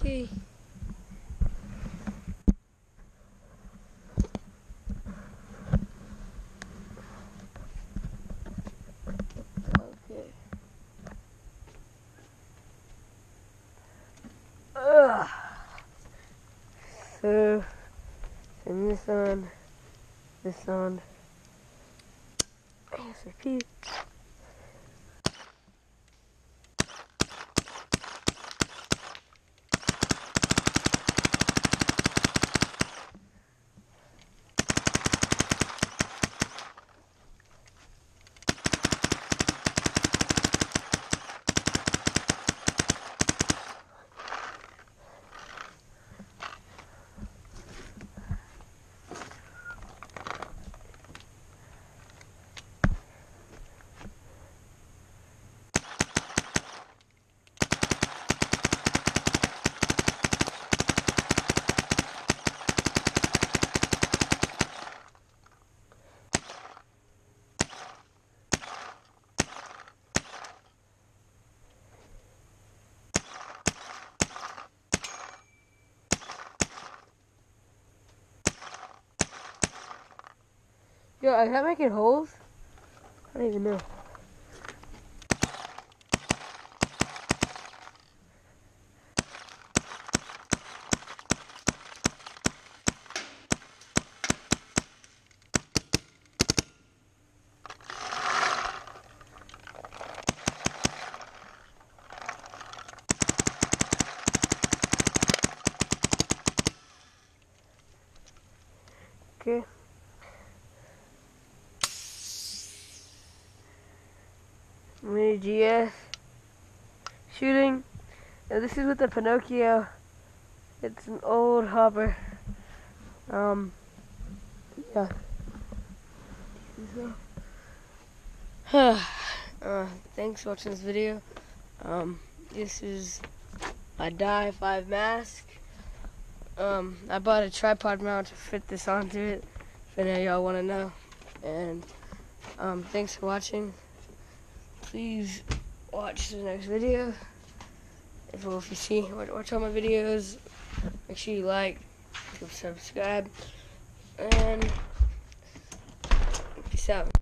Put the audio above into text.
Okay. Okay. Ugh. So, turn this on, yes, repeat. Yo, is that making holes? I don't even know. Okay. Mini GS shooting. Now this is with the Pinocchio. It's an old hopper. Yeah. Thanks for watching this video. This is a Die 5 mask. I bought a tripod mount to fit this onto it, if any of y'all want to know. And thanks for watching. Please watch the next video. If you see, watch all my videos. Make sure you like, subscribe, and peace out.